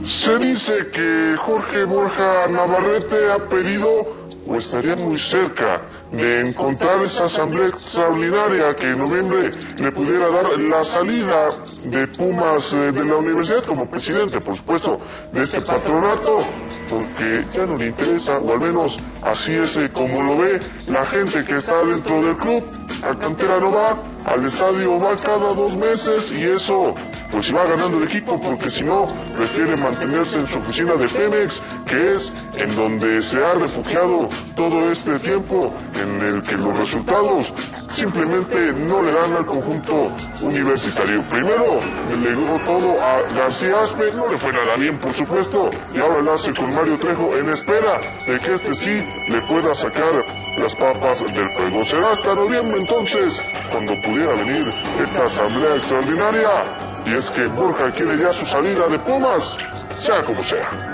Se dice que Jorge Borja Navarrete ha pedido o estaría muy cerca de encontrar esa asamblea extraordinaria que en noviembre le pudiera dar la salida de Pumas de la universidad como presidente, por supuesto, de este patronato, porque ya no le interesa, o al menos así es como lo ve la gente que está dentro del club. A cantera no va, al estadio va cada 2 meses y eso pues si va ganando el equipo, porque si no, prefiere mantenerse en su oficina de Pemex, que es en donde se ha refugiado todo este tiempo, en el que los resultados simplemente no le dan al conjunto universitario. Primero le dio todo a García Aspe, no le fue nada bien, por supuesto, y ahora lo hace con Mario Trejo en espera de que este sí le pueda sacar las papas del fuego. Será hasta noviembre entonces cuando pudiera venir esta asamblea extraordinaria. Y es que Borja quiere ya su salida de Pumas, sea como sea.